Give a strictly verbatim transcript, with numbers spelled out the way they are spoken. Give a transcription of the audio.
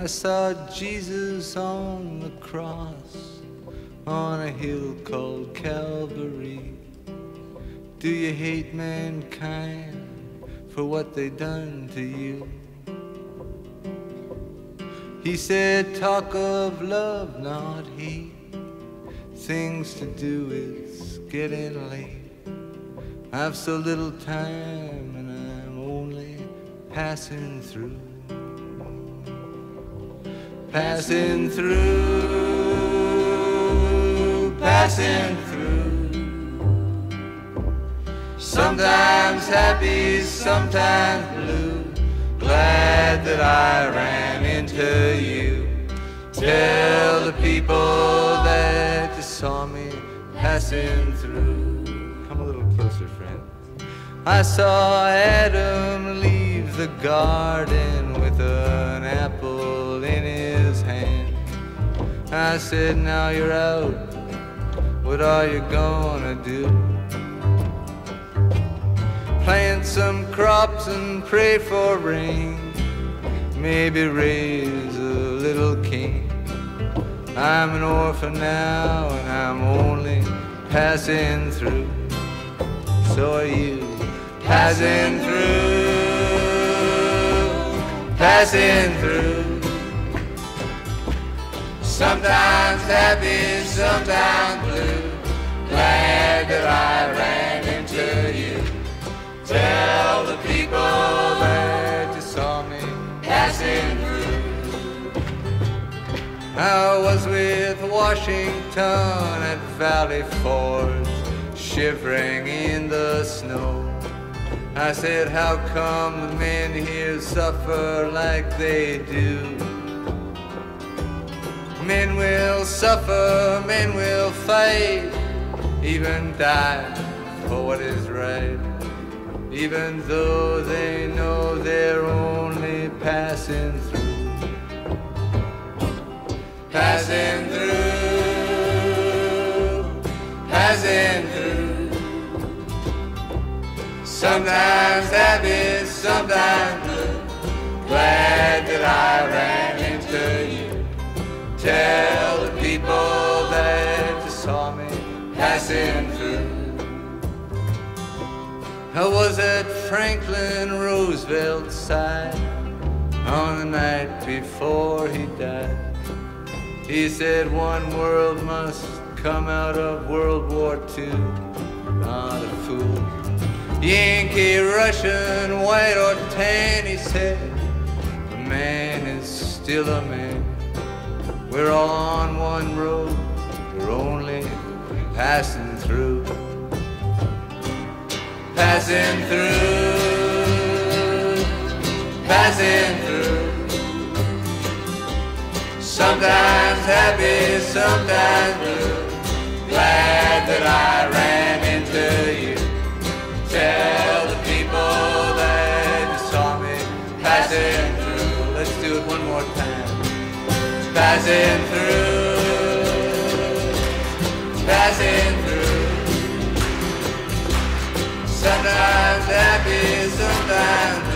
I saw Jesus on the cross, on a hill called Calvary. Do you hate mankind for what they done to you? He said, talk of love, not hate. Things to do is getting late. I've so little time and I'm only passing through. Passing through, passing through. Sometimes happy, sometimes blue. Glad that I ran into you. Tell the people that you saw me passing through. Come a little closer, friend. I saw Adam leave the garden with an apple in his hand. I said, now you're out, what are you gonna do? Plant some crops and pray for rain, maybe raise a little king. I'm an orphan now and I'm only passing through. So are you. Passing through, passing through. Sometimes happy, sometimes blue. Glad that I ran into you. Tell the people that you saw me passing through. I was with Washington at Valley Forge, shivering in the snow. I said, how come the men here suffer like they do? Men will suffer, men will fight, even die for what is right, even though they know they're only passing through. Passing through, passing through. Sometimes happy, sometimes blue. Glad that I ran into you. Tell the people that you saw me passing through. I was at Franklin Roosevelt's side on the night before he died. He said one world must come out of World War Two. Not a fool. Yankee, Russian, white or tan, he said, a man is still a man. We're all on one road, we're only passing through. Passing through, passing through. Sometimes happy, sometimes blue. Glad that I ran into you. Tell the people that you saw me passing through. Let's do it one more time. Passing through, passing through. Sometimes happy, sometimes